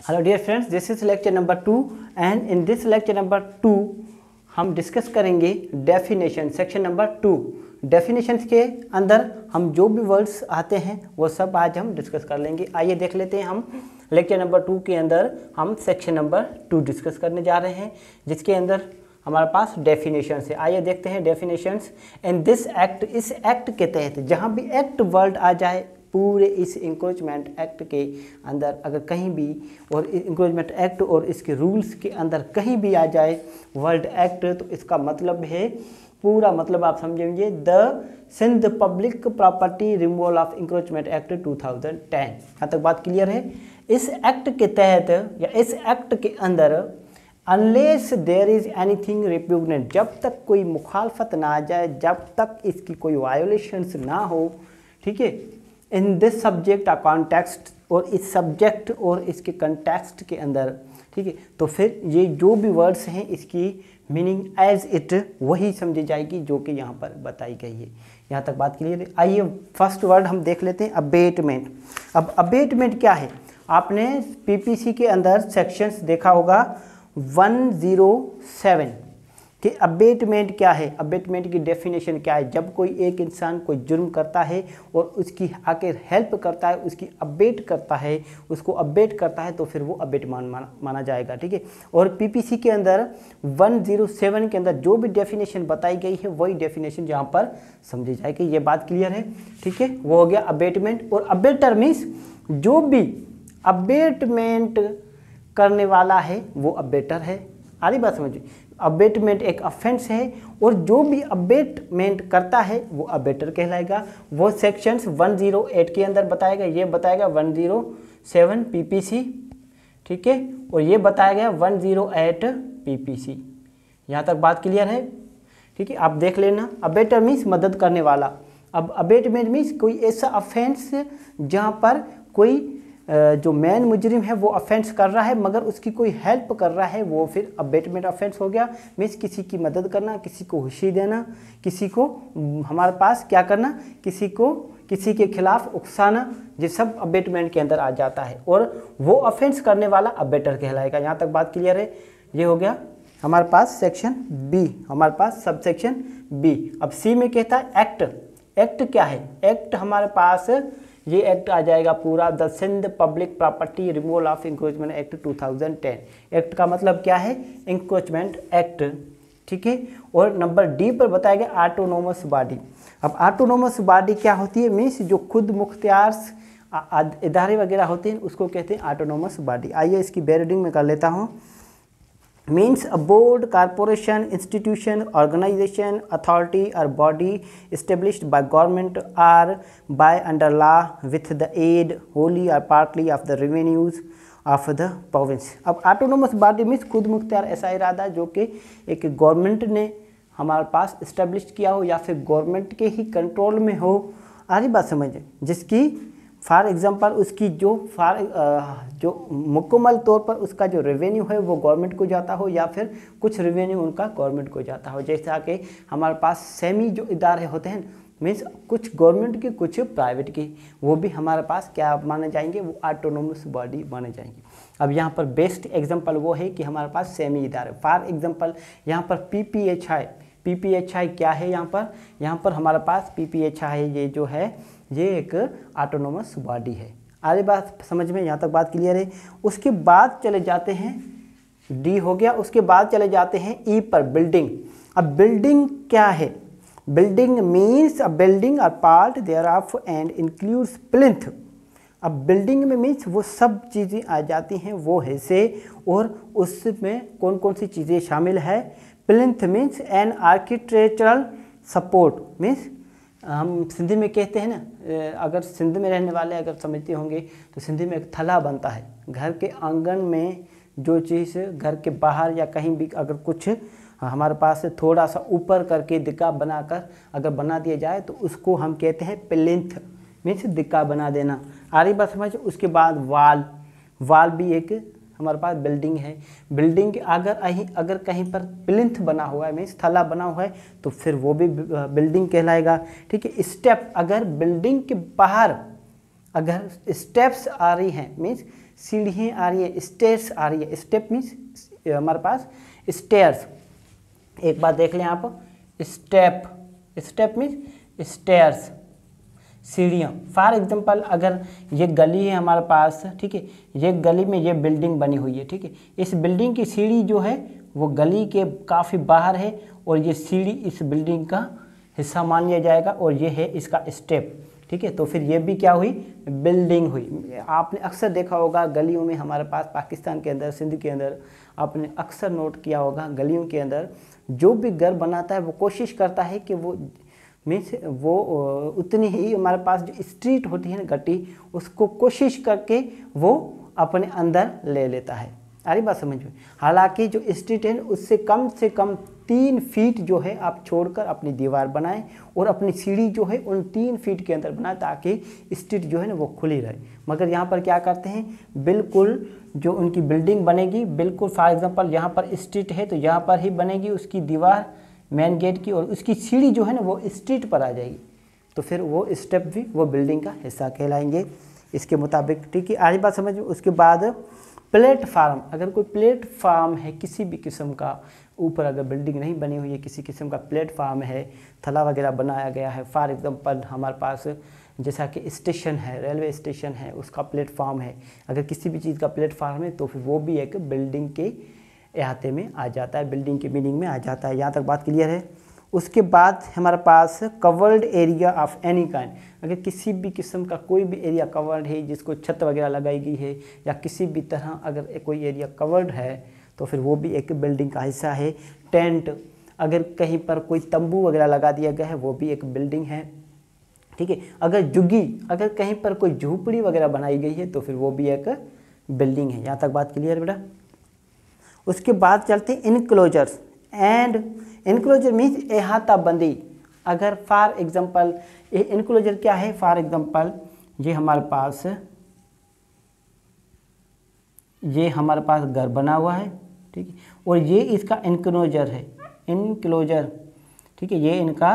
Hello dear friends, this is lecture number 2 and in this lecture number 2 हम discuss करेंगे definition section number 2। Definitions के अंदर हम जो भी वर्ड्स आते हैं वो सब आज हम डिस्कस कर लेंगे। आइए देख लेते हैं हम लेक्चर नंबर 2 के अंदर हम सेक्शन नंबर 2 डिस्कस करने जा रहे हैं, जिसके अंदर हमारे पास डेफिनेशंस है। आइए देखते हैं डेफिनेशंस। इन दिस एक्ट, इस एक्ट के तहत जहाँ भी एक्ट वर्ड आ जाए पूरे इस इंक्रोचमेंट एक्ट के अंदर, अगर कहीं भी और इंक्रोचमेंट एक्ट और इसके रूल्स के अंदर कहीं भी आ जाए वर्ड एक्ट, तो इसका मतलब है, पूरा मतलब आप समझेंगे, the Sindh public property removal of encroachment act 2010। यहाँ तक बात क्लियर है। इस एक्ट के तहत या इस एक्ट के अंदर unless there is anything repugnant, जब तक कोई मुखालफत ना आ जाए, जब तक इसकी कोई वायोलेशंस ना हो, ठीक है, इन दिस सब्जेक्ट कॉन्टेक्स्ट, और इस सब्जेक्ट और इसके कंटेक्स्ट के अंदर, ठीक है, तो फिर ये जो भी वर्ड्स हैं इसकी मीनिंग एज इट वही समझी जाएगी जो कि यहाँ पर बताई गई है। यहाँ तक बात क्लियर है। आइए फर्स्ट वर्ड हम देख लेते हैं, अबेटमेंट। अब अबेटमेंट क्या है? आपने पीपीसी के अंदर सेक्शंस देखा होगा 107 कि अबेटमेंट क्या है, अबेटमेंट की डेफिनेशन क्या है। जब कोई एक इंसान कोई जुर्म करता है और उसकी आकर हेल्प करता है, उसकी अबेट करता है, उसको अबेट करता है, तो फिर वो अबेट माना जाएगा, ठीक है। और पीपीसी के अंदर 107 के अंदर जो भी डेफिनेशन बताई गई है वही डेफिनेशन यहाँ पर समझी जाएगी। ये बात क्लियर है, ठीक है। वो हो गया अबेटमेंट। और अबेटर मीन्स जो भी अबेटमेंट करने वाला है वो अबेटर है। आ रही बात समझिए। अबेटमेंट एक ऑफेंस है और जो भी अबेटमेंट करता है वो अबेटर कहलाएगा। वो सेक्शंस 108 के अंदर बताएगा, ये बताएगा 107 पीपीसी, ठीक है, और ये बताया गया 108 पीपीसी। यहाँ तक बात क्लियर है, ठीक है। आप देख लेना। अबेटर मीन्स मदद करने वाला। अब अबेटमेंट मीन्स कोई ऐसा ऑफेंस जहाँ पर कोई जो मेन मुजरिम है वो ऑफेंस कर रहा है मगर उसकी कोई हेल्प कर रहा है, वो फिर अबेटमेंट ऑफेंस हो गया। मीन्स किसी की मदद करना, किसी को खुशी देना, किसी को हमारे पास क्या करना, किसी को किसी के खिलाफ उकसाना, ये सब अबेटमेंट के अंदर आ जाता है और वो ऑफेंस करने वाला अबेटर कहलाएगा। यहाँ तक बात क्लियर है। ये हो गया हमारे पास सेक्शन बी, हमारे पास सब सेक्शन बी। अब सी में कहता है एक्ट। एक्ट क्या है? एक्ट हमारे पास ये एक्ट आ जाएगा पूरा, the Sindh public property removal of encroachment act 2010। Act का मतलब क्या है? इंक्रोचमेंट एक्ट, ठीक है। और नंबर डी पर बताया गया ऑटोनोमस बॉडी। अब ऑटोनोमस बॉडी क्या होती है? मीन्स जो खुद मुख्तियार इदारे वगैरह होते हैं उसको कहते हैं ऑटोनोमस बॉडी। आइए इसकी बेरीडिंग में कर लेता हूँ। means a board, corporation, institution, organization, authority or body established by government or by under law with the aid wholly or partly of the revenues of the province। अब autonomous body means खुद मुख्तियार ऐसा इरादा जो कि एक government ने हमारे पास establish किया हो या फिर गवर्नमेंट के ही कंट्रोल में हो। आ रही बात समझे? जिसकी फॉर एग्जांपल उसकी जो मुकम्मल तौर पर उसका जो रेवेन्यू है वो गवर्नमेंट को जाता हो या फिर कुछ रेवेन्यू उनका गवर्नमेंट को जाता हो। जैसा कि हमारे पास सेमी जो इदारे होते हैं, मीन्स कुछ गवर्नमेंट के कुछ प्राइवेट के, वो भी हमारे पास क्या माने जाएंगे? वो ऑटोनोमस बॉडी माने जाएंगे। अब यहाँ पर बेस्ट एग्जांपल वो है कि हमारे पास सेमी इदारे, फॉर एग्जांपल यहाँ पर पीपीएचआई। पीपीएचआई क्या है? यहाँ पर हमारे पास पीपीएचआई ये जो है ये एक ऑटोनोमस बॉडी है। आगे बात समझ में? यहाँ तक बात क्लियर है। उसके बाद चले जाते हैं, डी हो गया। उसके बाद चले जाते हैं ई पर, बिल्डिंग। अब बिल्डिंग क्या है? Building means a building or part thereof and includes plinth. अब बिल्डिंग में मीन्स वो सब चीज़ें आ जाती हैं, वो हिस्से, और उसमें कौन कौन सी चीज़ें शामिल है? Plinth means an architectural support. Means हम सिंधी में कहते हैं ना, अगर सिंध में रहने वाले अगर समझते होंगे तो सिंधी में एक थला बनता है। घर के आंगन में जो चीज़ घर के बाहर या कहीं भी अगर कुछ हमारे पास से थोड़ा सा ऊपर करके दिक्का बनाकर अगर बना दिया जाए तो उसको हम कहते हैं प्लिंथ, मीन्स दिक्का बना देना। आ रही बात समझ? उसके बाद वाल। वाल भी एक हमारे पास बिल्डिंग है। बिल्डिंग के अगर कहीं पर प्लिंथ बना हुआ है, मीन्स थला बना हुआ है, तो फिर वो भी बिल्डिंग कहलाएगा, ठीक है। स्टेप, अगर बिल्डिंग के बाहर अगर स्टेप्स आ रही हैं मीन्स सीढ़ियाँ आ रही है, स्टेयर्स आ रही है, स्टेप मीन्स हमारे पास स्टेयर्स, एक बात देख लें आप, स्टेप, स्टेप मीन्स स्टेयर्स, सीढ़ियाँ। फॉर एग्जांपल अगर ये गली है हमारे पास, ठीक है, ये गली में ये बिल्डिंग बनी हुई है, ठीक है, इस बिल्डिंग की सीढ़ी जो है वो गली के काफ़ी बाहर है और ये सीढ़ी इस बिल्डिंग का हिस्सा मान लिया जाएगा और ये है इसका स्टेप, ठीक है। तो फिर ये भी क्या हुई, बिल्डिंग हुई। आपने अक्सर देखा होगा गलियों में हमारे पास पाकिस्तान के अंदर, सिंध के अंदर, आपने अक्सर नोट किया होगा गलियों के अंदर जो भी घर बनाता है वो कोशिश करता है कि वो मीन्स वो उतनी ही हमारे पास जो स्ट्रीट होती है ना गट्टी, उसको कोशिश करके वो अपने अंदर ले लेता है। आ रही बात समझ में। हालांकि जो स्ट्रीट है उससे कम से कम 3 फीट जो है आप छोड़कर अपनी दीवार बनाएं और अपनी सीढ़ी जो है उन 3 फीट के अंदर बनाएं ताकि स्ट्रीट जो है ना वो खुली रहे। मगर यहाँ पर क्या करते हैं, बिल्कुल जो उनकी बिल्डिंग बनेगी बिल्कुल फॉर एग्जांपल यहाँ पर स्ट्रीट है तो यहाँ पर ही बनेगी उसकी दीवार मेन गेट की और उसकी सीढ़ी जो है ना वो स्ट्रीट पर आ जाएगी, तो फिर वो स्टेप भी वो बिल्डिंग का हिस्सा कहलाएंगे इसके मुताबिक, ठीक है। आगे बात समझ में। उसके बाद प्लेटफार्म, अगर कोई प्लेटफार्म है किसी भी किस्म का, ऊपर अगर बिल्डिंग नहीं बनी हुई है, किसी किस्म का प्लेटफार्म है, थला वगैरह बनाया गया है, फॉर एग्जांपल हमारे पास जैसा कि स्टेशन है, रेलवे स्टेशन है, उसका प्लेटफार्म है, अगर किसी भी चीज़ का प्लेटफार्म है तो फिर वो भी एक बिल्डिंग के अहाते में आ जाता है, बिल्डिंग की मीनिंग में आ जाता है। यहाँ तक बात क्लियर है। उसके बाद हमारे पास covered area of any kind, अगर किसी भी किस्म का कोई भी एरिया कवर्ड है जिसको छत वगैरह लगाई गई है या किसी भी तरह अगर कोई एरिया कवर्ड है तो फिर वो भी एक बिल्डिंग का हिस्सा है। टेंट, अगर कहीं पर कोई तंबू वगैरह लगा दिया गया है वो भी एक बिल्डिंग है, ठीक है। अगर जुगी, अगर कहीं पर कोई झोपड़ी वगैरह बनाई गई है तो फिर वो भी एक बिल्डिंग है। यहाँ तक बात क्लियर बेटा। उसके बाद चलते हैं इनक्लोजर्स एंड इनक्लोजर मीन्स अहाता बंदी। अगर फॉर एग्जांपल इनक्लोजर क्या है, फॉर एग्जांपल ये हमारे पास घर बना हुआ है, ठीक है, और ये इसका इनक्लोजर है, इनक्लोजर, ठीक है, ये इनका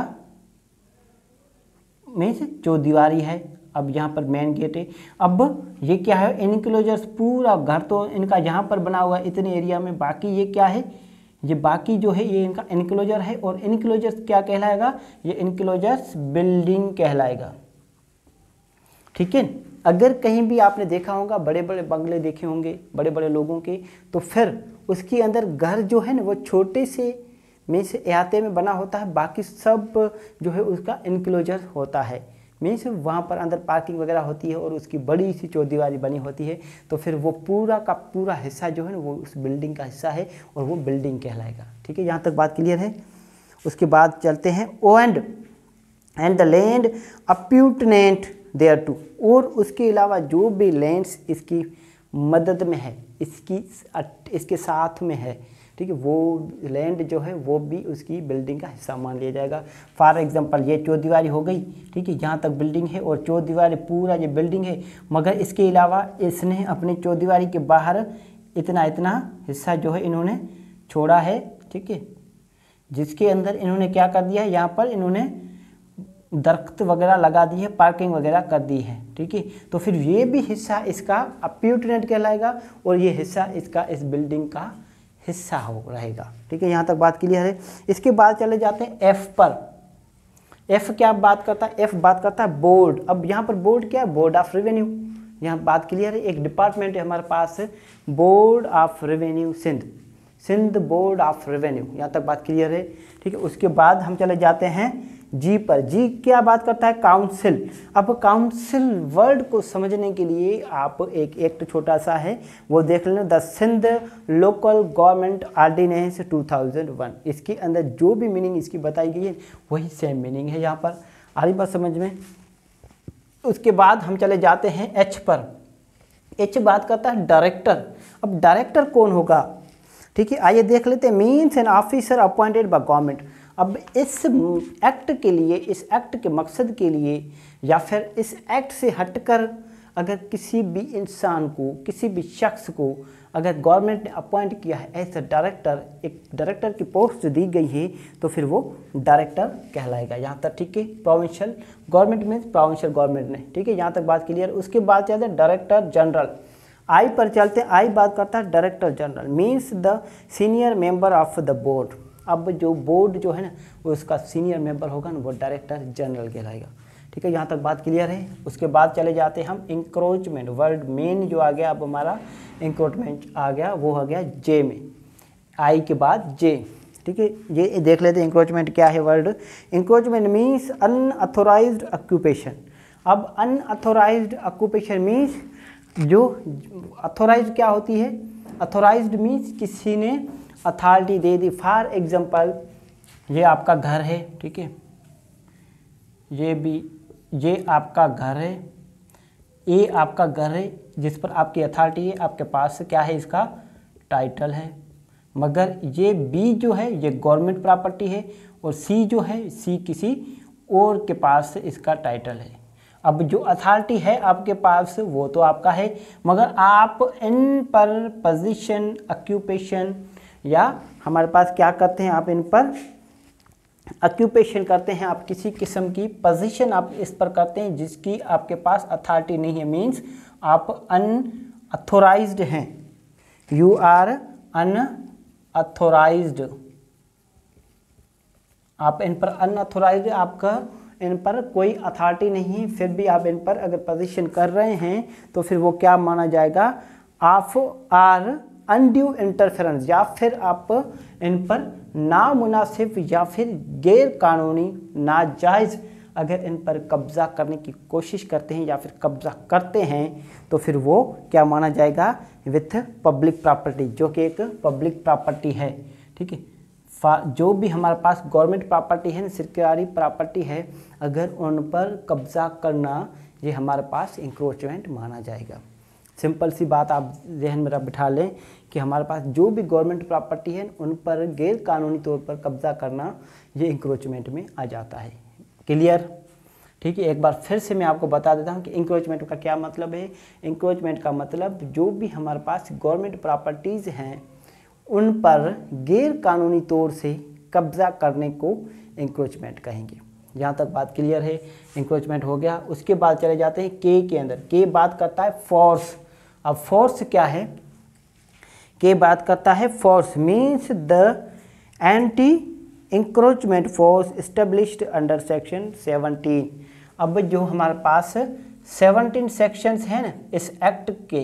मीन्स चौदीवारी है। अब यहाँ पर मेन गेट है, अब ये क्या है, इनक्लोजर्स, पूरा घर तो इनका यहाँ पर बना हुआ है इतने एरिया में, बाकी ये क्या है, ये बाकी जो है ये इनका इनक्लोजर है और इनक्लोजर्स क्या कहलाएगा, ये इनक्लोजर्स बिल्डिंग कहलाएगा, ठीक है। अगर कहीं भी आपने देखा होगा बड़े बड़े बंगले देखे होंगे बड़े बड़े लोगों के, तो फिर उसके अंदर घर जो है ना वो छोटे से मीन्स अहाते में बना होता है, बाकी सब जो है उसका इनक्लोजर होता है, मीन्स वहाँ पर अंदर पार्किंग वगैरह होती है और उसकी बड़ी सी चौदीवारी बनी होती है, तो फिर वो पूरा का पूरा हिस्सा जो है ना वो उस बिल्डिंग का हिस्सा है और वो बिल्डिंग कहलाएगा, ठीक है। यहाँ तक बात क्लियर है। उसके बाद चलते हैं O and the land appurtenant thereto, और उसके अलावा जो भी लैंड्स इसकी मदद में है, इसके साथ में है, ठीक है, वो लैंड जो है वो भी उसकी बिल्डिंग का हिस्सा मान लिया जाएगा। फॉर एग्जांपल ये चौदीवारी हो गई, ठीक है, यहाँ तक बिल्डिंग है और चौदीवारी पूरा ये बिल्डिंग है, मगर इसके अलावा इसने अपनी चौदीवारी के बाहर इतना इतना हिस्सा जो है इन्होंने छोड़ा है, ठीक है, जिसके अंदर इन्होंने क्या कर दिया है, यहाँ पर इन्होंने दरख्त वगैरह लगा दी है, पार्किंग वगैरह कर दी है, ठीक है। तो फिर ये भी हिस्सा इसका अप्यूटनेंट कहलाएगा और ये हिस्सा इसका इस बिल्डिंग का हिस्सा हो रहेगा, ठीक है। यहाँ तक बात क्लियर है। इसके बाद चले जाते हैं एफ पर। एफ क्या बात करता है, एफ बात करता है बोर्ड। अब यहाँ पर बोर्ड क्या है, बोर्ड ऑफ रेवेन्यू, यहाँ बात क्लियर है। एक डिपार्टमेंट है हमारे पास, board of revenue Sindh board of revenue, यहाँ तक बात क्लियर है, ठीक है। उसके बाद हम चले जाते हैं जी पर। जी क्या बात करता है, काउंसिल। अब काउंसिल वर्ड को समझने के लिए आप एक एक्ट छोटा सा है वो देख लेना, the Sindh local government ordinance 2001। इसके अंदर जो भी मीनिंग इसकी बताई गई है वही सेम मीनिंग है यहाँ पर, आ रही बात समझ में। उसके बाद हम चले जाते हैं एच पर। एच बात करता है डायरेक्टर। अब डायरेक्टर कौन होगा, ठीक है, आइए देख लेते हैं। Means an officer appointed by government. अब इस एक्ट के लिए, इस एक्ट के मकसद के लिए या फिर इस एक्ट से हटकर अगर किसी भी इंसान को, किसी भी शख्स को अगर गवर्नमेंट ने अपॉइंट किया है एज अ डायरेक्टर, एक डायरेक्टर की पोस्ट दी गई है, तो फिर वो डायरेक्टर कहलाएगा। यहाँ तक ठीक है। Provincial government means provincial government ने, ठीक है, यहाँ तक बात क्लियर। उसके बाद चलते हैं डायरेक्टर जनरल, आई पर चलते हैं। आई बात करता है director general means the senior member of the board. अब जो बोर्ड जो है ना वो उसका सीनियर मेंबर होगा ना, वो डायरेक्टर जनरल कहलाएगा, ठीक है। यहाँ तक बात क्लियर है। उसके बाद चले जाते हैं हम इंक्रोचमेंट, वर्ड मेन जो आ गया, अब हमारा इंक्रोचमेंट आ गया, वो आ गया जे में, आई के बाद जे, ठीक है। ये देख लेते हैं इंक्रोचमेंट क्या है word. Encroachment means unauthorised occupation. अब अनऑथोराइज्ड ऑक्यूपेशन मीन्स जो अथोराइज्ड क्या होती है, अथोराइज्ड मीन्स किसी ने अथॉरिटी दे दी। फॉर एग्जांपल ये आपका घर है, ठीक है, ये आपका घर है, ये आपका घर है जिस पर आपकी अथॉरिटी है, आपके पास क्या है, इसका टाइटल है। मगर ये बी जो है ये गवर्नमेंट प्रॉपर्टी है, और सी जो है, सी किसी और के पास इसका टाइटल है। अब जो अथॉरिटी है आपके पास वो तो आपका है, मगर आप इन पर पोजीशन, ऑक्यूपेशन, या हमारे पास क्या करते हैं, आप इन पर ऑक्यूपेशन करते हैं, आप किसी किस्म की पोजीशन आप इस पर करते हैं जिसकी आपके पास अथॉरिटी नहीं है, मीन्स आप अनअथोराइज्ड हैं, यू आर अनअथोराइज्ड। आप इन पर अनअथोराइज्ड, आपका इन पर कोई अथॉरिटी नहीं है, फिर भी आप इन पर अगर पोजीशन कर रहे हैं तो फिर वो क्या माना जाएगा, आप आर अनड्यू इंटरफेरेंस, या फिर आप इन पर नामुनासिब या फिर गैर कानूनी, नाजायज़ अगर इन पर कब्ज़ा करने की कोशिश करते हैं या फिर कब्ज़ा करते हैं तो फिर वो क्या माना जाएगा, विथ पब्लिक प्रॉपर्टी, जो कि एक पब्लिक प्रॉपर्टी है, ठीक है। जो भी हमारे पास गवर्नमेंट प्रॉपर्टी है, सरकारी प्रॉपर्टी है, अगर उन पर कब्ज़ा करना ये हमारे पास इंक्रोचमेंट माना जाएगा। सिंपल सी बात आप जहन में बिठा लें कि हमारे पास जो भी गवर्नमेंट प्रॉपर्टी है उन पर गैर कानूनी तौर पर कब्ज़ा करना ये इंक्रोचमेंट में आ जाता है। क्लियर, ठीक है। एक बार फिर से मैं आपको बता देता हूँ कि इंक्रोचमेंट का क्या मतलब है। इंक्रोचमेंट का मतलब जो भी हमारे पास गवर्नमेंट प्रॉपर्टीज़ हैं उन पर गैर कानूनी तौर से कब्ज़ा करने को इंक्रोचमेंट कहेंगे। यहाँ तक बात क्लियर है, इंक्रोचमेंट हो गया। उसके बाद चले जाते हैं के अंदर। के बात करता है फोर्स। अब फोर्स क्या है, के बात करता है force means the anti encroachment force established under section 17। अब जो हमारे पास 17 सेक्शंस हैं ना इस एक्ट के,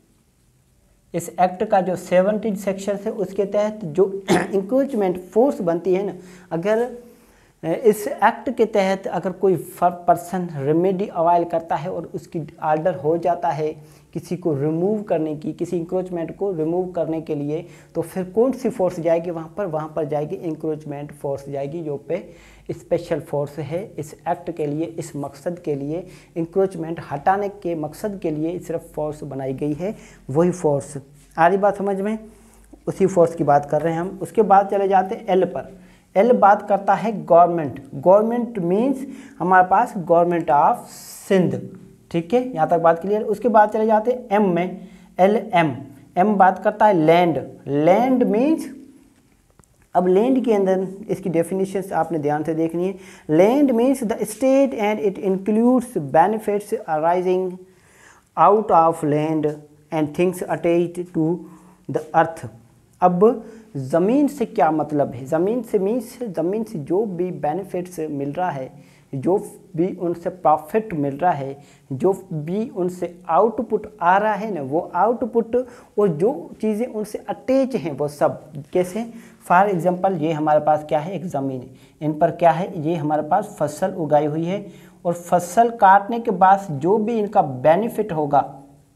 इस एक्ट का जो 17 सेक्शन है उसके तहत जो इंक्रोचमेंट फोर्स बनती है ना, अगर इस एक्ट के तहत अगर कोई पर्सन रेमेडी अवाइल करता है और उसकी आर्डर हो जाता है किसी को रिमूव करने की, किसी इंक्रोचमेंट को रिमूव करने के लिए, तो फिर कौन सी फोर्स जाएगी वहाँ पर जाएगी इंक्रोचमेंट फोर्स जाएगी, जो पे स्पेशल फोर्स है इस एक्ट के लिए, इस मकसद के लिए, इंक्रोचमेंट हटाने के मकसद के लिए सिर्फ फोर्स बनाई गई है, वही फोर्स। आ रही बात समझ में, उसी फोर्स की बात कर रहे हैं हम। उसके बाद चले जाते हैं एल पर। एल बात करता है गवर्नमेंट। गवर्नमेंट मीन्स हमारे पास गवर्नमेंट ऑफ सिंध, ठीक है, यहाँ तक बात क्लियर। उसके बाद चले जाते हैं एम में, एल एम बात करता है लैंड। लैंड मीन्स, अब लैंड के अंदर इसकी डेफिनेशन आपने ध्यान से देखनी है। Land means the state and it includes benefits arising out of land and things attached to the earth. अब ज़मीन से क्या मतलब है, ज़मीन से मीन्स ज़मीन से जो भी बेनिफिट्स मिल रहा है, जो भी उनसे प्रॉफिट मिल रहा है, जो भी उनसे आउटपुट आ रहा है ना, वो आउटपुट और जो चीज़ें उनसे अटैच हैं वो सब कैसे। फॉर एग्जांपल ये हमारे पास क्या है, एक ज़मीन है, इन पर क्या है, ये हमारे पास फसल उगाई हुई है, और फसल काटने के बाद जो भी इनका बेनिफिट होगा,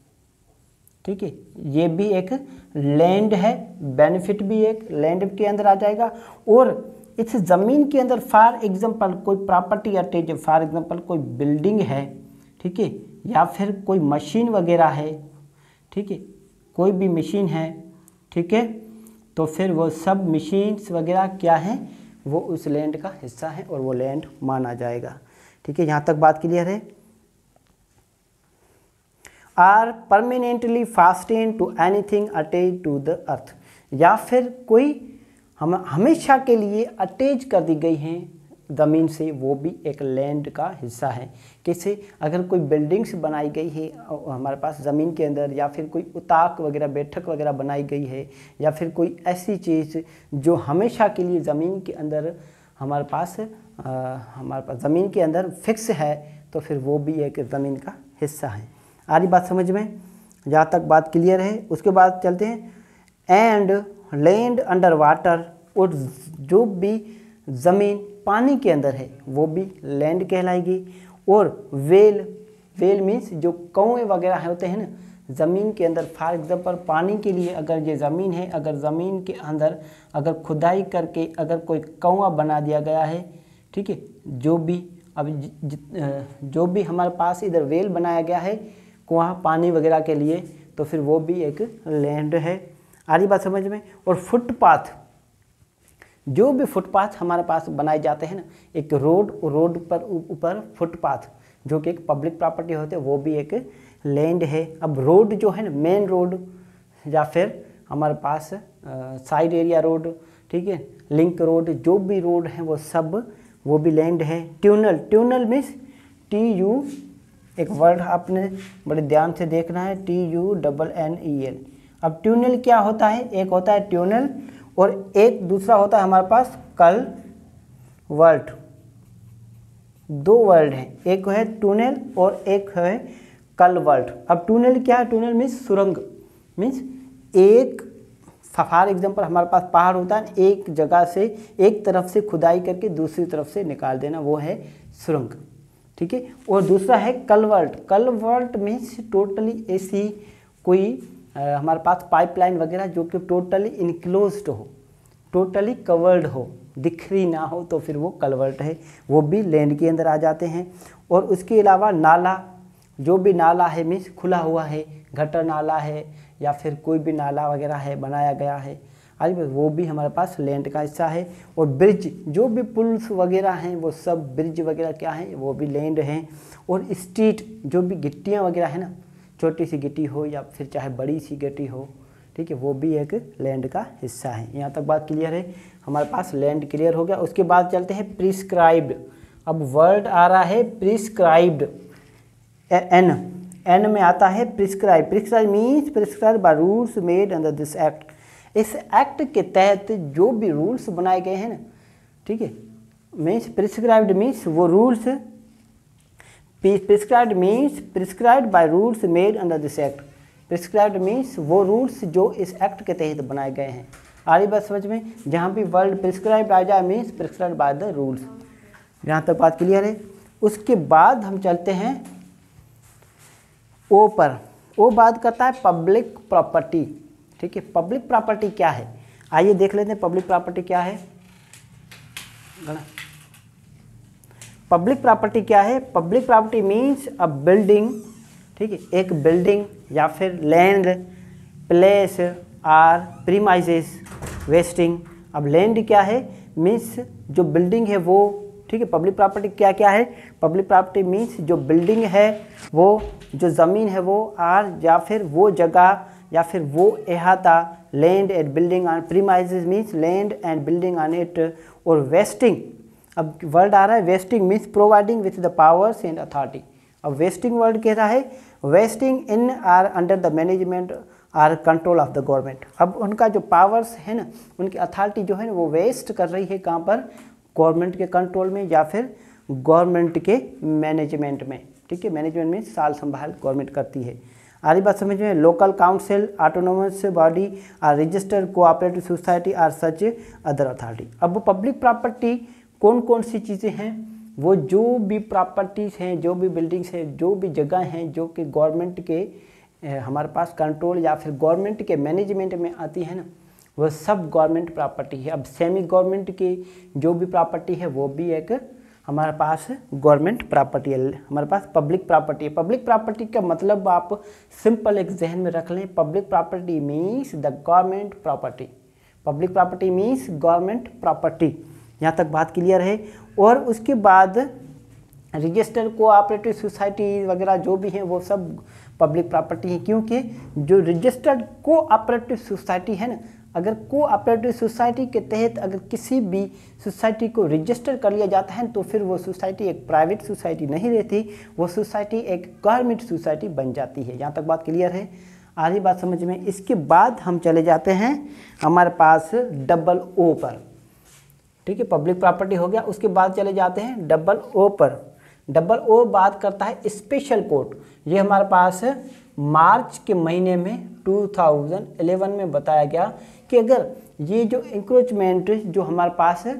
ठीक है, ये भी एक लैंड है, बेनिफिट भी एक लैंड के अंदर आ जाएगा। और इस ज़मीन के अंदर फॉर एग्जांपल कोई प्रॉपर्टी अटैच है, फॉर एग्जांपल कोई बिल्डिंग है, ठीक है, या फिर कोई मशीन वगैरह है, ठीक है, कोई भी मशीन है, ठीक है, तो फिर वो सब मशीन्स वगैरह क्या हैं, वो उस लैंड का हिस्सा है और वो लैंड माना जाएगा, ठीक है। यहाँ तक बात क्लियर है। Or permanently fasten to anything attach to the earth, या फिर कोई हम हमेशा के लिए अटैच कर दी गई हैं ज़मीन से, वो भी एक लैंड का हिस्सा है। कैसे? अगर कोई बिल्डिंग्स बनाई गई है हमारे पास ज़मीन के अंदर, या फिर कोई उताक वगैरह बैठक वगैरह बनाई गई है, या फिर कोई ऐसी चीज़ जो हमेशा के लिए ज़मीन के अंदर हमारे पास ज़मीन के अंदर फिक्स है, तो फिर वो भी एक ज़मीन का हिस्सा है। आ रही बात समझ में? जहाँ तक बात क्लियर है। उसके बाद चलते हैं, एंड लैंड अंडर वाटर, और जो भी ज़मीन पानी के अंदर है वो भी लैंड कहलाएगी। और वेल, वेल मीन्स जो कुएं वगैरह होते हैं ना ज़मीन के अंदर, फॉर एग्जांपल पानी के लिए अगर ये ज़मीन है, अगर ज़मीन के अंदर अगर खुदाई करके अगर कोई कुआं बना दिया गया है, ठीक है, जो भी जो भी हमारे पास इधर वेल बनाया गया है कुआं पानी वगैरह के लिए, तो फिर वो भी एक लैंड है। आ रही बात समझ में? और फुटपाथ, जो भी फुटपाथ हमारे पास बनाए जाते हैं ना, एक रोड पर ऊपर फुटपाथ जो कि एक पब्लिक प्रॉपर्टी होते हैं, वो भी एक लैंड है। अब रोड जो है ना, मेन रोड या फिर हमारे पास साइड एरिया रोड, ठीक है, लिंक रोड, जो भी रोड हैं वो सब वो भी लैंड है। ट्यूनल, ट्यूनल मीन्स TU, एक वर्ड आपने बड़े ध्यान से देखना है, TUNNEL। अब ट्यूनल क्या होता है? एक होता है ट्यूनल और एक दूसरा होता है हमारे पास कलवर्ट। दो वर्ड हैं, एक है टूनल और एक है कलवर्ट। अब टूनल क्या है? टूनल मीन्स सुरंग, मीन्स एक, फॉर एग्जांपल हमारे पास पहाड़ होता है, एक जगह से एक तरफ से खुदाई करके दूसरी तरफ से निकाल देना, वो है सुरंग, ठीक है। और दूसरा है कलवर्ट। कलवर्ट मीन्स टोटली ऐसी कोई हमारे पास पाइपलाइन वगैरह जो कि टोटली इनक्लोज्ड हो, टोटली कवर्ड हो, दिख रही ना हो, तो फिर वो कलवर्ट है, वो भी लैंड के अंदर आ जाते हैं। और उसके अलावा नाला, जो भी नाला है मीन्स खुला हुआ है, गटर नाला है या फिर कोई भी नाला वगैरह है बनाया गया है, आज वो भी हमारे पास लैंड का हिस्सा है। और ब्रिज, जो भी पुल्स वगैरह हैं वो सब ब्रिज वगैरह क्या हैं, वो भी लैंड हैं। और स्ट्रीट, जो भी गिट्टियाँ वगैरह है ना, छोटी सी गिट्टी हो या फिर चाहे बड़ी सी गिट्टी हो, ठीक है, वो भी एक लैंड का हिस्सा है। यहाँ तक बात क्लियर है, हमारे पास लैंड क्लियर हो गया। उसके बाद चलते हैं प्रिस्क्राइब्ड। अब वर्ड आ रहा है प्रिस्क्राइब्ड, एन में आता है prescribe. Prescribe means prescribe by rules made under this act. इस एक्ट के तहत जो भी रूल्स बनाए गए हैं ना, ठीक है, मीन्स प्रिस्क्राइब्ड मीन्स वो rules, prescribed means prescribed by rules made under this act. Prescribed means वो रूल्स जो इस एक्ट के तहत बनाए गए हैं। आ रही बात समझ में? जहाँ भी वर्ड प्रिस्क्राइब्ड आ जाए means prescribed by the rules. यहाँ तक बात क्लियर है। उसके बाद हम चलते हैं ओ पर। ओ बात करता है पब्लिक प्रॉपर्टी, ठीक है। पब्लिक प्रॉपर्टी क्या है, आइए देख लेते हैं पब्लिक प्रॉपर्टी क्या है। पब्लिक प्रॉपर्टी क्या है? Public property means a building, ठीक है, एक बिल्डिंग या फिर land, place or premises vesting. अब लैंड क्या है? मीन्स जो बिल्डिंग है वो, ठीक है। पब्लिक प्रॉपर्टी क्या क्या है? पब्लिक प्रॉपर्टी मीन्स जो बिल्डिंग है वो, जो ज़मीन है वो, आर या फिर वो जगह या फिर वो अहाता, land and building on premises means land and building on it. और वेस्टिंग, अब वर्ड आ रहा है vesting means providing with the powers and authority. अब वेस्टिंग वर्ड कह रहा है vesting in or under the management or control of the government. अब उनका जो पावर्स है ना, उनकी अथॉरिटी जो है ना, वो वेस्ट कर रही है कहाँ पर? गवर्नमेंट के कंट्रोल में या फिर गवर्नमेंट के मैनेजमेंट में, ठीक है। मैनेजमेंट में साल संभाल गवर्नमेंट करती है। आ रही बात समझ में? Local council, autonomous body or registered cooperative society or such other authority. अब पब्लिक प्रॉपर्टी कौन कौन सी चीज़ें हैं? वो जो भी प्रॉपर्टीज़ हैं, जो भी बिल्डिंग्स हैं, जो भी जगह हैं जो कि गवर्नमेंट के हमारे पास कंट्रोल या फिर गवर्नमेंट के मैनेजमेंट में आती है ना, वह सब गवर्नमेंट प्रॉपर्टी है। अब सेमी गवर्नमेंट की जो भी प्रॉपर्टी है वो भी एक हमारे पास गवर्नमेंट प्रॉपर्टी है, हमारे पास पब्लिक प्रॉपर्टी है। पब्लिक प्रॉपर्टी का मतलब आप सिंपल एक जहन में रख लें, public property means the government property. Public property means government property. यहाँ तक बात क्लियर है। और उसके बाद रजिस्टर्ड कोऑपरेटिव सोसाइटी वगैरह जो भी हैं वो सब पब्लिक प्रॉपर्टी है, क्योंकि जो रजिस्टर्ड कोऑपरेटिव सोसाइटी है ना, अगर कोऑपरेटिव सोसाइटी के तहत अगर किसी भी सोसाइटी को रजिस्टर कर लिया जाता है तो फिर वो सोसाइटी एक प्राइवेट सोसाइटी नहीं रहती, वो सोसाइटी एक गवर्नमेंट सोसाइटी बन जाती है। यहाँ तक बात क्लियर है, आधी बात समझ में। इसके बाद हम चले जाते हैं हमारे पास डबल ओ पर, ठीक है, पब्लिक प्रॉपर्टी हो गया। उसके बाद चले जाते हैं डबल ओ पर। डबल ओ बात करता है स्पेशल कोर्ट। ये हमारे पास मार्च के महीने में 2011 में बताया गया कि अगर ये जो इंक्रोचमेंट जो हमारे पास है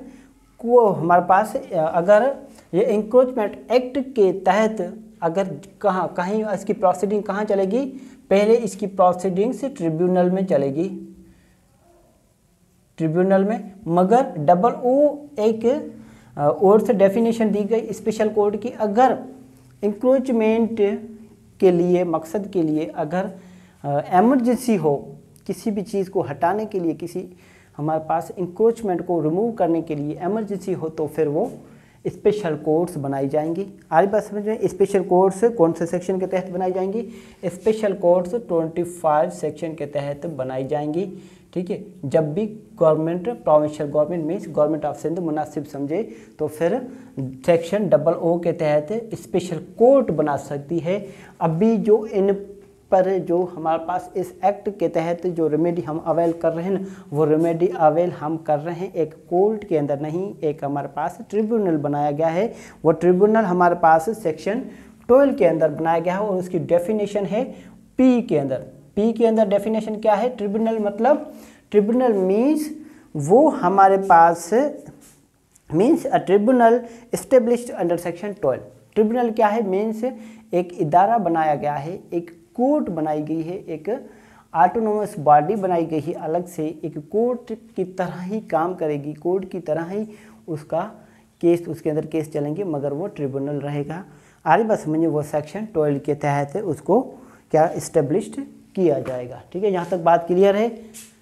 अगर ये इंक्रोचमेंट एक्ट के तहत अगर कहीं इसकी प्रोसीडिंग कहाँ चलेगी, पहले इसकी प्रोसीडिंग्स ट्रिब्यूनल में चलेगी, ट्रिब्यूनल में। मगर डबल ओ एक और से डेफिनेशन दी गई स्पेशल कोर्ट की, अगर इंक्रोचमेंट के लिए मकसद के लिए अगर एमरजेंसी हो, किसी भी चीज़ को हटाने के लिए, किसी हमारे पास इंक्रोचमेंट को रिमूव करने के लिए एमरजेंसी हो, तो फिर वो स्पेशल कोर्ट्स बनाई जाएंगी। आगे बात समझ में, स्पेशल कोर्ट्स कौन से सेक्शन के तहत बनाई जाएंगी? स्पेशल कोर्ट्स 25 सेक्शन के तहत बनाई जाएंगी, ठीक है। जब भी government, provincial government means government of Sindh मुनासिब समझे तो फिर सेक्शन डबल ओ के तहत स्पेशल कोर्ट बना सकती है। अभी जो इन पर जो हमारे पास इस एक्ट के तहत जो रेमेडी हम अवेल कर रहे हैं, वो रेमेडी अवेल हम कर रहे हैं एक कोर्ट के अंदर नहीं, एक हमारे पास ट्रिब्यूनल बनाया गया है। वो ट्रिब्यूनल हमारे पास सेक्शन 12 के अंदर बनाया गया है और उसकी डेफिनेशन है पी के अंदर। पी के अंदर डेफिनेशन क्या है? ट्रिब्यूनल मतलब, ट्रिब्यूनल मीन्स वो हमारे पास means a tribunal established under section 12। Tribunal क्या है? मीन्स एक इदारा बनाया गया है, एक कोर्ट बनाई गई है, एक ऑटोनोमस बॉडी बनाई गई है, अलग से एक कोर्ट की तरह ही काम करेगी, कोर्ट की तरह ही उसका केस, उसके अंदर केस चलेंगे, मगर वो ट्रिब्यूनल रहेगा। आगे बात समझिए, वो सेक्शन 12 के तहत उसको क्या इस्टेब्लिश्ड किया जाएगा, ठीक है। यहाँ तक बात क्लियर है।